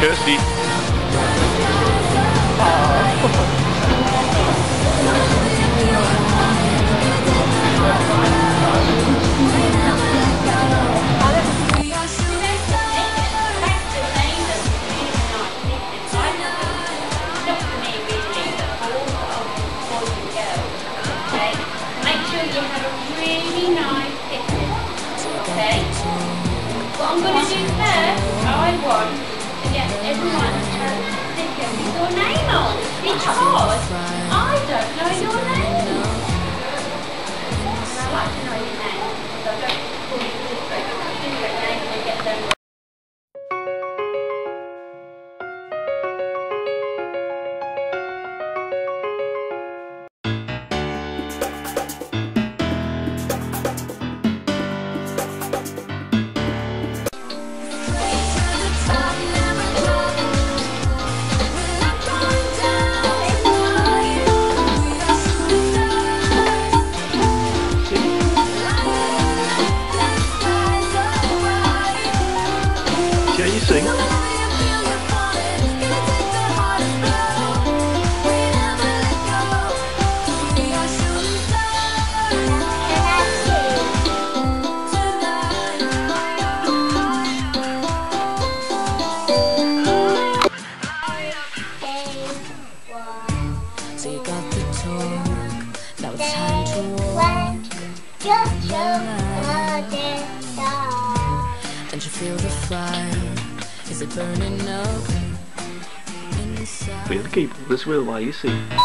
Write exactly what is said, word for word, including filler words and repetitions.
Kirsty. What I'm going to do first, I want to get everyone to sticker with your name on, because I don't know your name. And I like to know your name, so I don't call you different, different names and get them wrong. Yeah, you sing. So you got the talk, now it's time to walk. And you feel the fire, is it burning up inside? We'll keep this will while you see.